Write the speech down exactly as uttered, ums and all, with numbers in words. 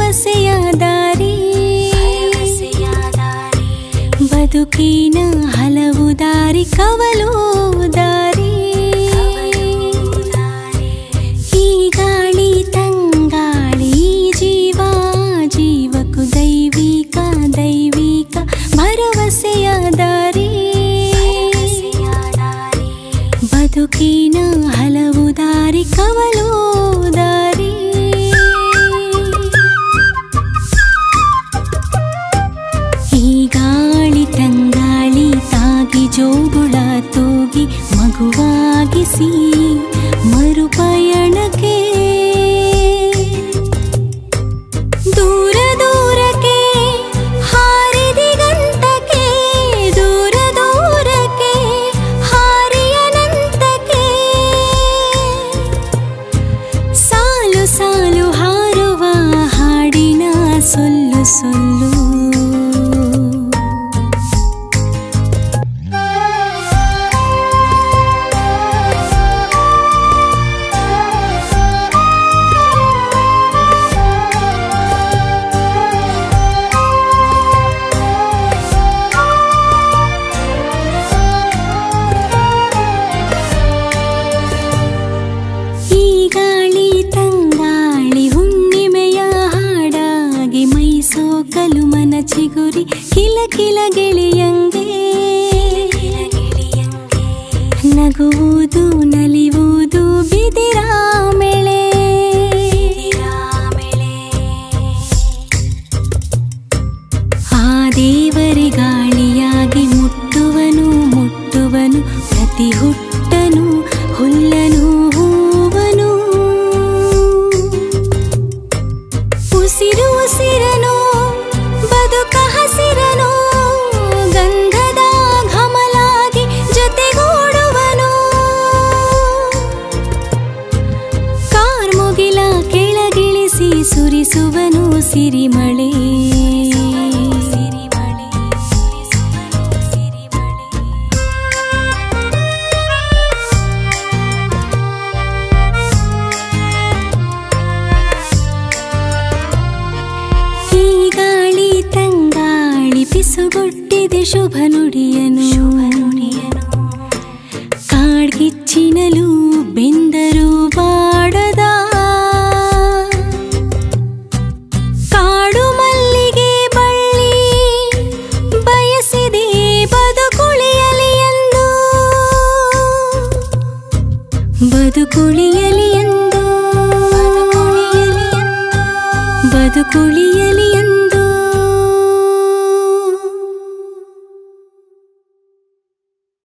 ಭರವಸೆಯ ದಾರಿ ಬದುಕಿನ ಹಲವು ದಾರಿ ಕವಲು ದಾರಿ ಈ ಗಾಳಿ ತಂಗಾಳಿ ಜೀವ ಜೀವಕ್ಕೂ ದೈವಿಕ ದೈವಿಕ ಭರವಸೆಯ ದಾರಿ ಬದುಕಿನ ಹಲವು ದಾರಿ ಕವಲು ದಾರಿ ಈ ಗಾಳಿ ತಂಗಾಳಿ ತಾಗಿ ಜೋಗುಳ ತೂಗಿ ಮಗುವಾಗಿಸಿ ಮರುಪಯಣಕ್ಕೆ ದೂರ ದೂರಕ್ಕೆ ಹಾರಿದಿಗಂತಕ್ಕೆ ದೂರ ದೂರಕ್ಕೆ ಹಾರಿಯನಂತಕ್ಕೆ ಸಾಲು ಸಾಲು ಹಾರುವ ಹಾಡಿನ ಸೊಲ್ಲು ಸೊಲ್ಲು ಚಿಗುರಿ ಕಿಲ ಕಿಲ ಗೆಳೆಯಂಗೆ ನಗುವುದು ನಲಿವುದು ಬಿದಿರ ಮೇಳೆ ಆ ದೇವರಿ ಗಾಳಿಯಾಗಿ ಮುಟ್ಟುವನು ಮುಟ್ಟುವನು ಪ್ರತಿ ಹುಟ್ಟನು ಹುಲ್ಲನು ಹೂವನು ಉಸಿರು ಉಸಿರನು ಬದುಕ ಹಸಿರನು ಗಂಧದ ಘಮಲಾಗಿ ಜೊತೆಗೂಡುವನು ಕಾರ್ಮುಗಿಲ ಕೆಳಗಿಳಿಸಿ ಸುರಿಸುವನು ಸಿರಿಮಳೆ ಪಿಸುಗುಟ್ಟಿದೆ ಶುಭ ನುಡಿಯನು ಕಾಡ್ಗಿಚ್ಚಿನಲು ಬೆಂದರು ಬಾಡದ ಕಾಡು ಮಲ್ಲಿಗೆ ಬಳ್ಳಿ ಬಯಸಿದೆ ಬದುಕುಳಿಯಲಿ ಎಂದು ಬದುಕುಳಿಯಲಿ ಎಂದು ಬದುಕುಳಿಯಲಿ